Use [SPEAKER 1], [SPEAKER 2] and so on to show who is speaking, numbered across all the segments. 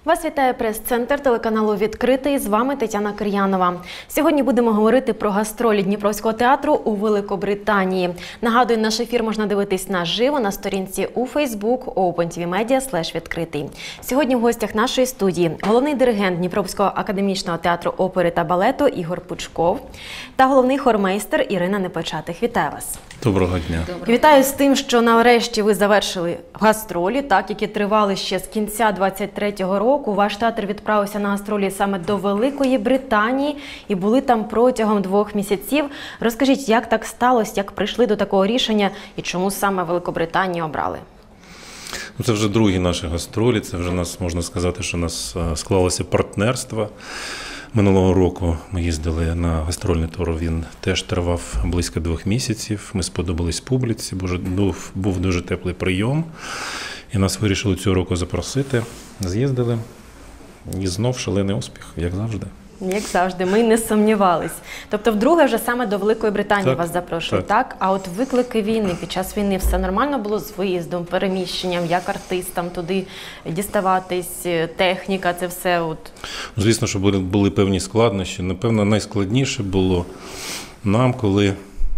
[SPEAKER 1] Вас вітає прес-центр телеканалу «Відкритий». З вами Тетяна Кир'янова. Сьогодні будемо говорити про гастролі Дніпровського театру у Великобританії. Нагадую, наш ефір можна дивитись наживо на сторінці у Facebook OpenTVMedia/відкритий. Сьогодні в гостях нашої студії головний диригент Дніпровського академічного театру опери та балету Ігор Пучков та головний хормейстер Ірина Непочатих. Вітаю вас.
[SPEAKER 2] Доброго дня.
[SPEAKER 1] Вітаю з тим, що нарешті ви завершили гастролі, які тривали ще з кінця 23-го року. Ваш театр відправився на гастролі саме до Великої Британії і були там протягом 2 місяців. Розкажіть, як так сталося, як прийшли до такого рішення і чому саме Великобританію обрали?
[SPEAKER 2] Це вже другі наші гастролі, це вже можна сказати, що у нас склалося партнерство. Минулого року ми їздили на гастрольний тур, він теж тривав близько 2 місяців. Ми сподобались публіці, був дуже теплий прийом. І нас вирішили цього року запросити. З'їздили і знов шалений успіх, як завжди.
[SPEAKER 1] Як завжди, ми не сумнівались. Тобто вдруге вже саме до Великої Британії вас запрошують, так? А от виклики війни, під час війни все нормально було з виїздом, переміщенням, як артистам туди діставатись, техніка, це все?
[SPEAKER 2] Звісно, що були певні складнощі. Напевно, найскладніше було нам, коли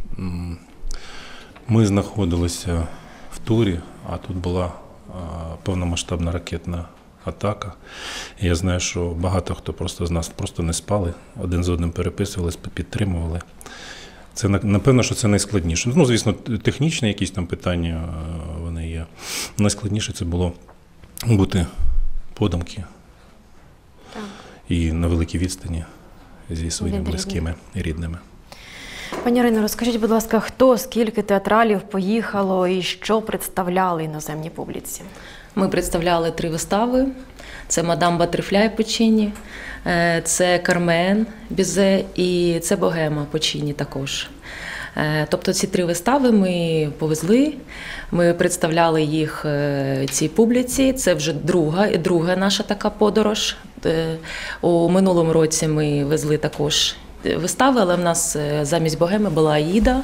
[SPEAKER 2] ми знаходилися в турі, а тут була повномасштабна ракетна атака. І я знаю, що багато хто просто з нас просто не спали, один з одним переписувались, підтримували. Це, напевно, що це найскладніше. Ну, звісно, технічні якісь там питання вони є. Найскладніше це було бути подумки і на великій відстані зі своїми близькими і рідними.
[SPEAKER 1] Пані Ірино, розкажіть, будь ласка, хто, скільки театралів поїхало і що представляли іноземній публіці?
[SPEAKER 3] Ми представляли 3 вистави. Це «Мадам Баттерфляй» Пуччіні, це «Кармен» Бізе і це «Богема» Пуччіні також. Тобто ці 3 вистави ми повезли, ми представляли їх цій публіці. Це вже друга наша така подорож. У минулому році ми везли також вистави, але в нас замість «Богеми» була «Аїда».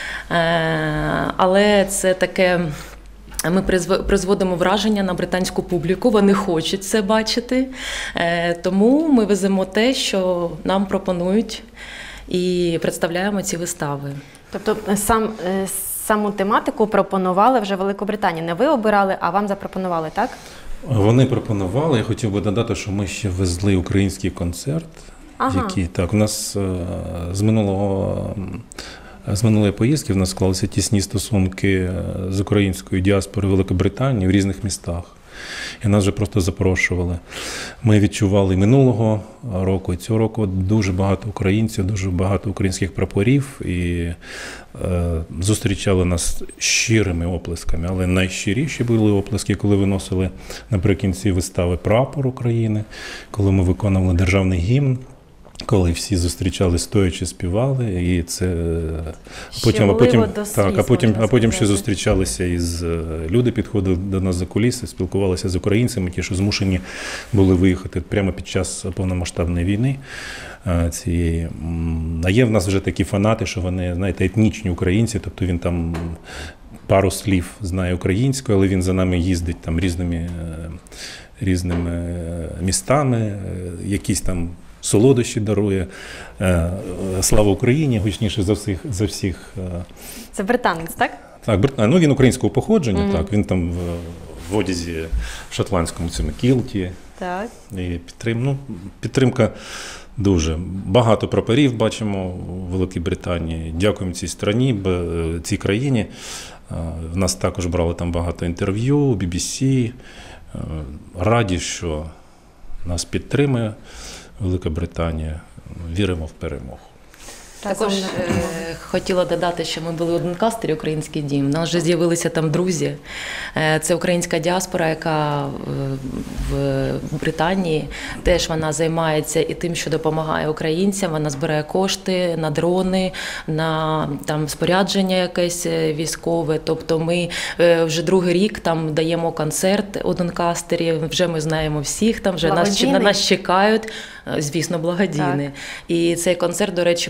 [SPEAKER 3] Але це таке... Ми призводимо враження на британську публіку, вони хочуть це бачити, тому ми веземо те, що нам пропонують, і представляємо ці вистави.
[SPEAKER 1] Тобто саму тематику пропонували вже Великобританії, не ви обирали, а вам запропонували, так?
[SPEAKER 2] Вони пропонували, я хотів би додати, що ми ще везли український концерт, який, так, у нас з минулої поїздки в нас склалися тісні стосунки з українською діаспорою Великобританії в різних містах. І нас вже просто запрошували. Ми відчували і минулого року, і цього року дуже багато українців, дуже багато українських прапорів. І зустрічали нас щирими оплесками. Але найщиріші були оплески, коли виносили наприкінці вистави прапор України, коли ми виконували державний гімн. Коли всі зустрічали, стоячи, співали, і це потім ще зустрічалися люди підходили до нас за куліси, спілкувалися з українцями, ті, що змушені були виїхати прямо під час повномасштабної війни цієї. А є в нас вже такі фанати, що вони, знаєте, етнічні українці, тобто він там пару слів знає українською, але він за нами їздить там різними містами, якісь там солодощі дарує. Слава Україні, гучніше за всіх.
[SPEAKER 1] Це британець, так?
[SPEAKER 2] Так, ну він українського походження, так, він там в одязі в шотландському цьому кілті.
[SPEAKER 1] Так. І
[SPEAKER 2] підтримка дуже. Багато прапорів бачимо у Великій Британії. Дякуємо цій країні. В нас також брали там багато інтерв'ю, BBC. Раді, що нас підтримує Велика Британія. Віримо в перемогу.
[SPEAKER 3] Також хотіла додати, що ми були у Донкастері, український дім. У нас вже з'явилися там друзі. Це українська діаспора, яка в Британії. Теж вона займається і тим, що допомагає українцям. Вона збирає кошти на дрони, на там спорядження якесь військове. Тобто ми вже другий рік там даємо концерт у Донкастері. Вже ми знаємо всіх, там вже на нас чекають. Звісно, благодійний. І цей концерт, до речі, був якраз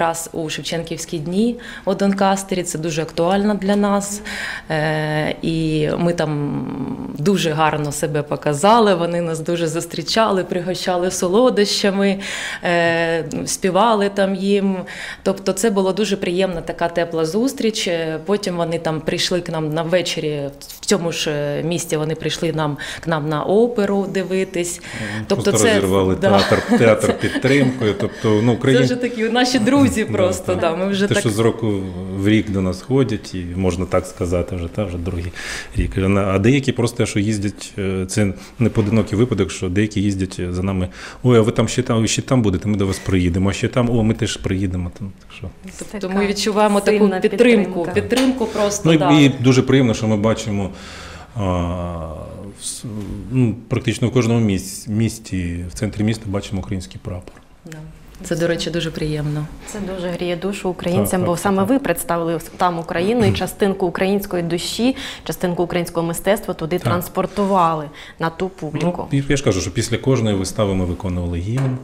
[SPEAKER 3] якраз у Шевченківські дні у Донкастері. Це дуже актуально для нас. І ми там дуже гарно себе показали, вони нас дуже зустрічали, пригощали солодощами, співали там їм. Тобто це була дуже приємна така тепла зустріч. Потім вони там прийшли к нам на ввечері, в цьому ж місті вони прийшли к нам на оперу дивитись.
[SPEAKER 2] Тобто просто розірвали театр підтримкою. Тобто,
[SPEAKER 3] Це вже такі наші друзі просто. Да, ми вже
[SPEAKER 2] те,
[SPEAKER 3] так...
[SPEAKER 2] що з року в рік до нас ходять, і можна так сказати, вже другий рік. А деякі просто, що їздять, це не поодинокий випадок, що деякі їздять за нами, ой, а ви там ще там будете, ми до вас приїдемо, а ще там, ми теж приїдемо. Так що.
[SPEAKER 3] Тобто ми відчуваємо таку підтримку просто.
[SPEAKER 2] І дуже приємно, що ми бачимо практично в кожному місті, в центрі міста бачимо український прапор.
[SPEAKER 3] Це, до речі, дуже приємно.
[SPEAKER 1] Це дуже гріє душу українцям, бо саме ви представили там Україну і частинку української душі, частинку українського мистецтва туди транспортували на ту публіку.
[SPEAKER 2] Я ж кажу, що після кожної вистави ми виконували гімн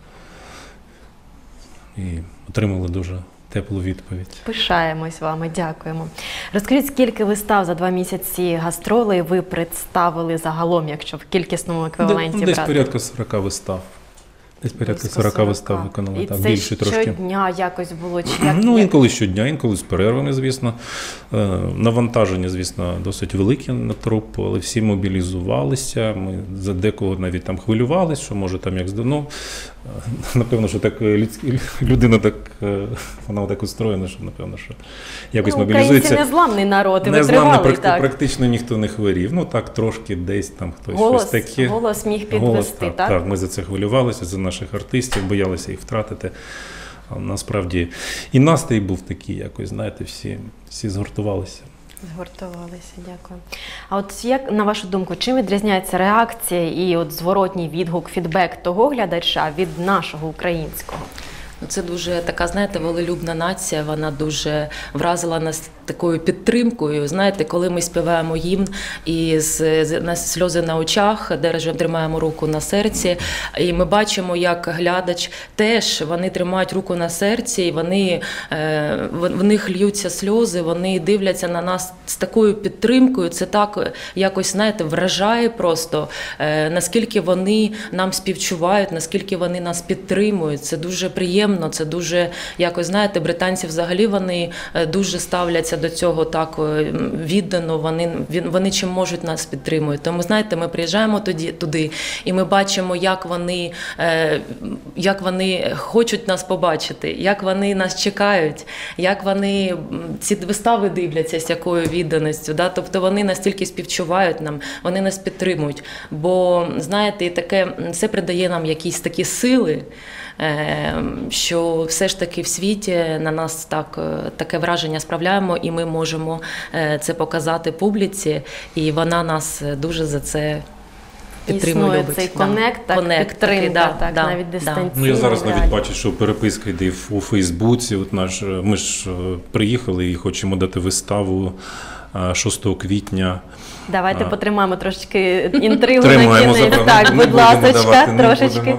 [SPEAKER 2] і отримали дуже теплу відповідь.
[SPEAKER 1] Пишаємось вами, дякуємо. Розкажіть, скільки вистав за 2 місяці гастролей ви представили загалом, якщо в кількісному еквіваленті брати?
[SPEAKER 2] Десь порядка 40 вистав. Десь порядка 40 вистав виконали.
[SPEAKER 1] І
[SPEAKER 2] так,
[SPEAKER 1] це
[SPEAKER 2] більше трошки.
[SPEAKER 1] Щодня якось було? Чи як?
[SPEAKER 2] Інколи щодня, інколи з перервами, звісно. Навантаження, звісно, досить велике на трупу, але всі мобілізувалися. Ми за декого навіть там хвилювалися, що може там як напевно, що так людина так, вона так устроєна, що напевно, що якось мобілізується.
[SPEAKER 1] Українці незламний народ, і
[SPEAKER 2] витривалий, практично ніхто не хворів. Так трошки десь там хтось щось таке.
[SPEAKER 1] Голос міг підвести, так?
[SPEAKER 2] Так, ми за це хвилювалися, за наших артистів, боялися їх втратити. А насправді і настрій був такий якось, знаєте, всі згуртувалися.
[SPEAKER 1] Згуртувалися, дякую. А от як, на вашу думку, чим відрізняється реакція і зворотній відгук, фідбек того глядача від нашого українського?
[SPEAKER 3] Це дуже така, знаєте, волелюбна нація, вона дуже вразила нас такою підтримкою. Знаєте, коли ми співаємо гімн і сльози на очах, тримаємо руку на серці, і ми бачимо, як глядач теж, вони тримають руку на серці, і в них льються сльози, вони дивляться на нас з такою підтримкою. Це так якось, знаєте, вражає просто, наскільки вони нам співчувають, наскільки вони нас підтримують. Це дуже приємно. Це дуже, якось, знаєте, британці взагалі вони дуже ставляться до цього так віддано, вони чим можуть нас підтримують. Тому, знаєте, ми приїжджаємо туди і ми бачимо, як вони хочуть нас побачити, як вони нас чекають, як вони ці вистави дивляться, з якою відданістю. Да? Тобто вони настільки співчувають нам, вони нас підтримують. Бо, знаєте, таке, це придає нам якісь такі сили, що все ж таки в світі на нас таке враження справляємо, і ми можемо це показати публіці, і вона нас дуже за це підтримує, любить.
[SPEAKER 1] Цей коннект, підтримка, навіть дистанційно.
[SPEAKER 2] Я зараз навіть бачу, що переписка йде у Фейсбуці. Ми ж приїхали і хочемо дати виставу 6 квітня.
[SPEAKER 1] Давайте потримаємо трошечки інтригу на кінець. Так, будь ласка, трошечки.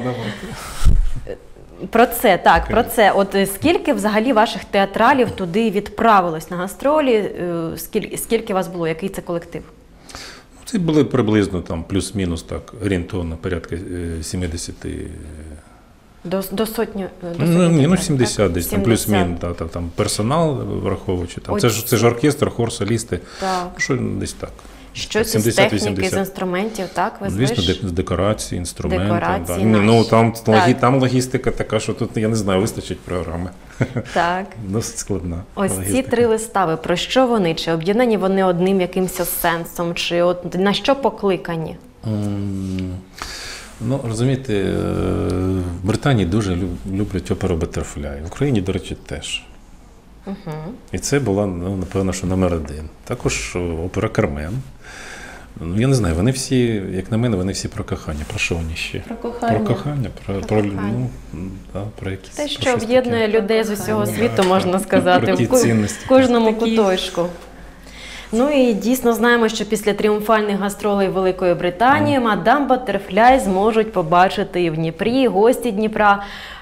[SPEAKER 1] Про це. От скільки взагалі ваших театралів туди відправилось на гастролі? Скільки вас було? Який це колектив?
[SPEAKER 2] Це були приблизно там плюс-мінус так орієнтовно порядка 70.
[SPEAKER 1] До сотні?
[SPEAKER 2] 70 десь, там плюс-мінус, там персонал враховуючи. Там. Це ж оркестр, хор, солісти. Що десь так.
[SPEAKER 1] Щось із техніки, з інструментів, так?
[SPEAKER 2] Звісно, з декорації, інструменти. Там логістика така, що тут, я не знаю, вистачить програми.
[SPEAKER 1] Так.
[SPEAKER 2] Досить складна.
[SPEAKER 1] Ось ці 3 вистави, про що вони? Чи об'єднані вони одним якимось сенсом? Чи на що покликані?
[SPEAKER 2] Розумієте, в Британії дуже люблять оперу «Баттерфляй». В Україні, до речі, теж. І це була, напевно, що номер 1. Також опера «Кармен». Я не знаю, вони всі, як на мене, вони всі про кохання. Про що вони ще?
[SPEAKER 3] Про кохання.
[SPEAKER 2] Про кохання, про якісь...
[SPEAKER 1] Те, що об'єднує людей з усього світу, можна сказати, в кожному куточку. І дійсно знаємо, що після тріумфальних гастролей Великої Британії мадам Баттерфляй зможуть побачити і в Дніпрі, гості Дніпра.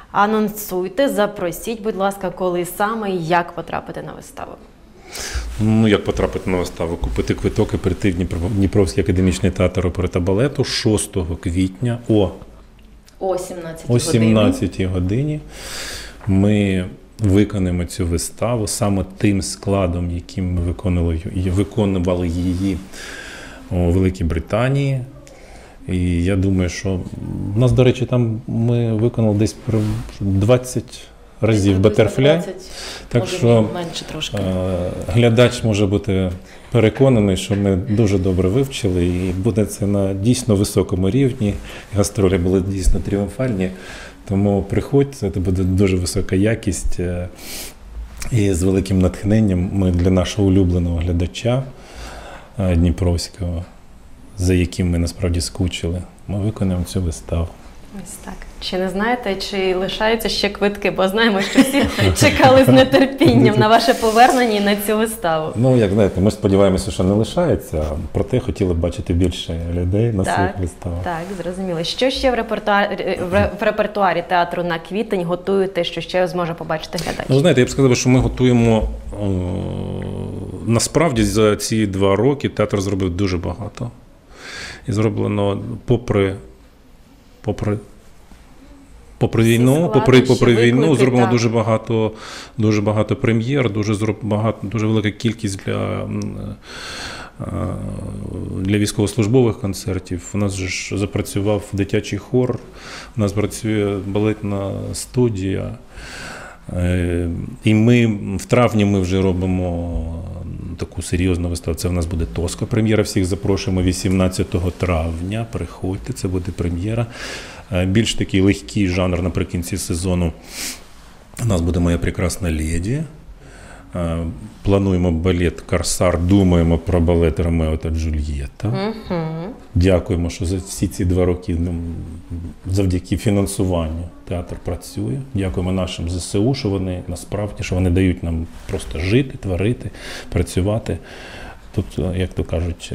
[SPEAKER 1] Анонсуйте, запросіть, будь ласка, коли саме і як потрапити на виставу.
[SPEAKER 2] Ну, як потрапити на виставу? Купити квиток і прийти в Дніпровський академічний театр опери та балету 6 квітня
[SPEAKER 3] О 17
[SPEAKER 2] о 17 годині. Ми виконаємо цю виставу саме тим складом, яким ми виконували її у Великій Британії. І я думаю, що в нас, до речі, там ми виконали десь 20 разів Butterfly. Так що
[SPEAKER 3] менше трошки.
[SPEAKER 2] Глядач може бути переконаний, що ми дуже добре вивчили, і буде це на дійсно високому рівні. Гастролі були дійсно тріумфальні, тому приходьте, це буде дуже висока якість. І з великим натхненням ми для нашого улюбленого глядача дніпровського, за яким ми насправді скучили, ми виконаємо цю виставу.
[SPEAKER 1] Ось так. Чи не знаєте, чи лишаються ще квитки? Бо знаємо, що всі чекали з нетерпінням на ваше повернення і на цю виставу.
[SPEAKER 2] Ну, як знаєте, ми сподіваємося, що не лишається, проте хотіли б бачити більше людей на своїх виставах.
[SPEAKER 1] Так, зрозуміло. Що ще в репертуарі театру на квітень готуєте, що ще зможе побачити глядач?
[SPEAKER 2] Ну, знаєте, я б сказав, що ми готуємо, насправді за ці 2 роки театр зробив дуже багато. І зроблено попри війну зроблено дуже багато прем'єр, дуже велика кількість для військовослужбових концертів. У нас ж запрацював дитячий хор, у нас працює балетна студія. І в травні ми вже робимо таку серйозну виставу. Це в нас буде Тоска. Прем'єра, всіх запрошуємо 18 травня. Приходьте, це буде прем'єра. Більш такий легкий жанр наприкінці сезону. У нас буде «Моя прекрасна леді». Плануємо балет «Корсар», думаємо про балет «Ромео та Джульєтта». Дякуємо, що за всі ці 2 роки завдяки фінансуванню театр працює. Дякуємо нашим ЗСУ, що вони насправді, що вони дають нам просто жити, творити, працювати. Тут, як то кажуть,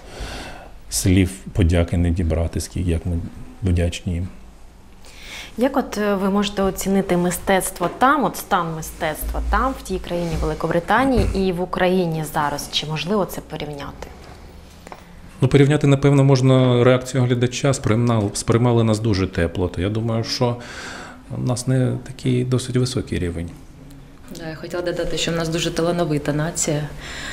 [SPEAKER 2] слів подяки не дібрати, скільки як ми вдячні їм.
[SPEAKER 1] Як от ви можете оцінити мистецтво там, от стан мистецтва там, в тій країні Великобританії і в Україні зараз? Чи можливо це порівняти?
[SPEAKER 2] Ну, порівняти, напевно, можна реакцію глядача. Сприймали нас дуже тепло. То я думаю, що у нас не такий досить високий рівень.
[SPEAKER 3] Я хотіла додати, що в нас дуже талановита нація,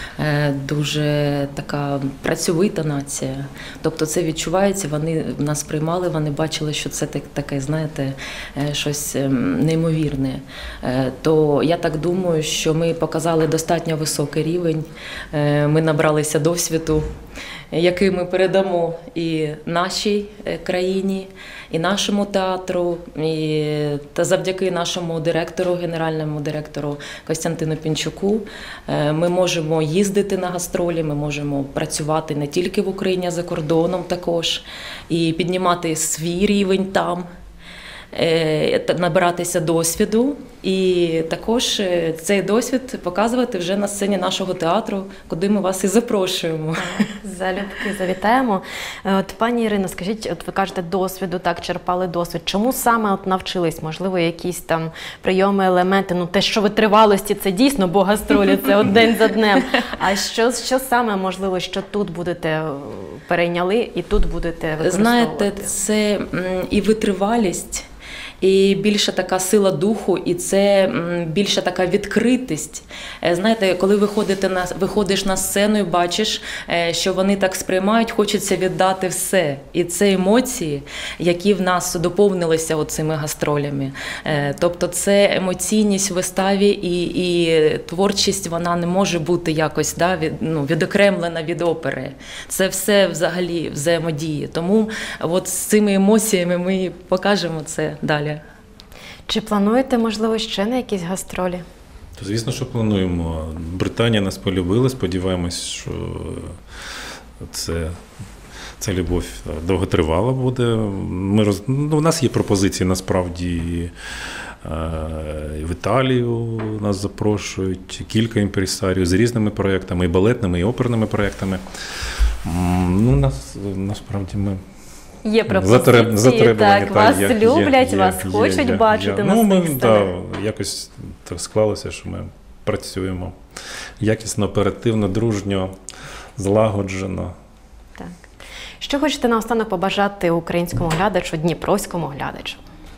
[SPEAKER 3] дуже така працьовита нація. Тобто це відчувається, вони нас приймали, вони бачили, що це таке, знаєте, щось неймовірне. То я так думаю, що ми показали достатньо високий рівень, ми набралися досвіду, який ми передамо і нашій країні, і нашому театру, та завдяки нашому директору, генеральному директору Костянтину Пінчуку, ми можемо їздити на гастролі, ми можемо працювати не тільки в Україні, а за кордоном також, і піднімати свій рівень там, набиратися досвіду і також цей досвід показувати вже на сцені нашого театру, куди ми вас і запрошуємо.
[SPEAKER 1] Залюбки завітаємо. От, пані Ірино, скажіть, от ви кажете, досвіду, так, черпали досвід. Чому саме от навчились? Можливо, якісь там прийоми, елементи? Ну, те, що витривалості, це дійсно, бо гастролі, це от день за днем. А що саме, можливо, що тут будете перейняли і тут будете використовувати?
[SPEAKER 3] Знаєте, це і витривалість, і більша така сила духу, і це більша така відкритість. Знаєте, коли виходиш на сцену і бачиш, що вони так сприймають, хочеться віддати все. І це емоції, які в нас доповнилися оцими гастролями. Тобто це емоційність в виставі, і творчість, вона не може бути якось відокремлена від опери. Це все взагалі взаємодіє. Тому от з цими емоціями ми покажемо це далі.
[SPEAKER 1] Чи плануєте, можливо, ще на якісь гастролі?
[SPEAKER 2] То, звісно, що плануємо. Британія нас полюбила, сподіваємось, що ця любов довготривала буде. У нас є пропозиції, насправді, і в Італію нас запрошують, кілька імпресаріїв з різними проєктами, і балетними, і оперними проєктами. Насправді ми
[SPEAKER 1] Є пропозиції,
[SPEAKER 2] затребувані,
[SPEAKER 1] так, вас
[SPEAKER 2] є,
[SPEAKER 1] люблять,
[SPEAKER 2] є,
[SPEAKER 1] вас
[SPEAKER 2] є,
[SPEAKER 1] хочуть
[SPEAKER 2] є.
[SPEAKER 1] бачити на
[SPEAKER 2] Ну, ми
[SPEAKER 1] своїх сценах.
[SPEAKER 2] якось так склалося, що ми працюємо якісно, оперативно, дружньо, злагоджено.
[SPEAKER 1] Так. Що хочете наостанок побажати українському глядачу, дніпровському глядачу?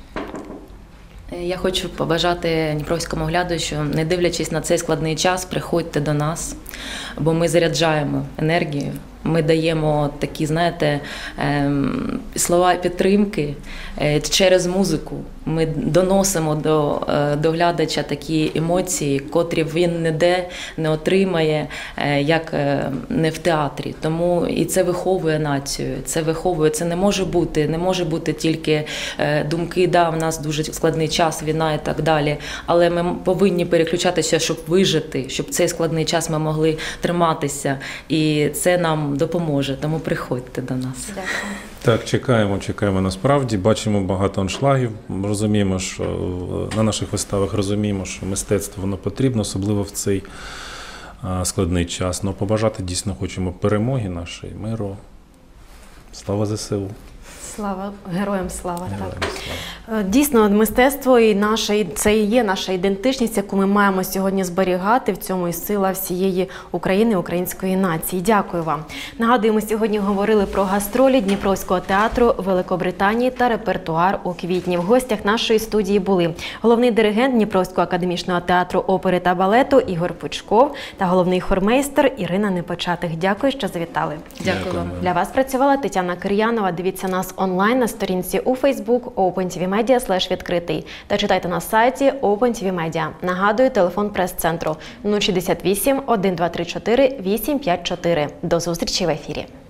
[SPEAKER 3] Я хочу побажати дніпровському глядачу, не дивлячись на цей складний час, приходьте до нас, бо ми заряджаємо енергію, ми даємо такі, знаєте, слова підтримки через музику. Ми доносимо до глядача такі емоції, котрі він ніде не отримає, як не в театрі. Тому і це виховує націю, це не може бути тільки думки, да, в нас дуже складний час, війна і так далі, але ми повинні переключатися, щоб вижити, щоб цей складний час ми могли триматися, і це нам допоможе, тому приходьте до нас.
[SPEAKER 1] Дякую.
[SPEAKER 2] Так, чекаємо насправді, бачимо багато аншлагів, розуміємо, що на наших виставах розуміємо, що мистецтво воно потрібно, особливо в цей складний час. Но побажати дійсно хочемо перемоги нашої, миру. Слава ЗСУ!
[SPEAKER 1] Слава, героям слава.
[SPEAKER 2] Героям
[SPEAKER 1] Так.
[SPEAKER 2] слава.
[SPEAKER 1] Дійсно, мистецтво це і є наша ідентичність, яку ми маємо сьогодні зберігати. В цьому і сила всієї України, української нації. Дякую вам. Нагадую, ми сьогодні говорили про гастролі Дніпровського театру Великобританії та репертуар у квітні. В гостях нашої студії були головний диригент Дніпровського академічного театру опери та балету Ігор Пучков та головний хормейстер Ірина Непочатих. Дякую, що завітали.
[SPEAKER 3] Дякую вам.
[SPEAKER 1] Для вас працювала Тетяна Кир'янова. Дивіться нас онлайн на сторінці у Facebook OpenTVMedia/відкритий та читайте на сайті OpenTV Media. Нагадую, телефон прес-центру 068 1234 854. До зустрічі в ефірі.